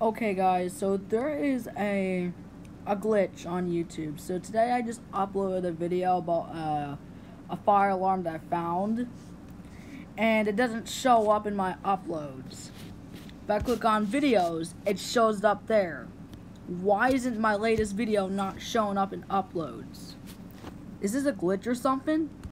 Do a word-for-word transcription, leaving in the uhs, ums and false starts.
Okay guys, so there is a a glitch on YouTube. So today I just uploaded a video about uh, a fire alarm that I found, and it doesn't show up in my uploads. If I click on videos, it shows up there. Why isn't my latest video not showing up in uploads? Is this a glitch or something?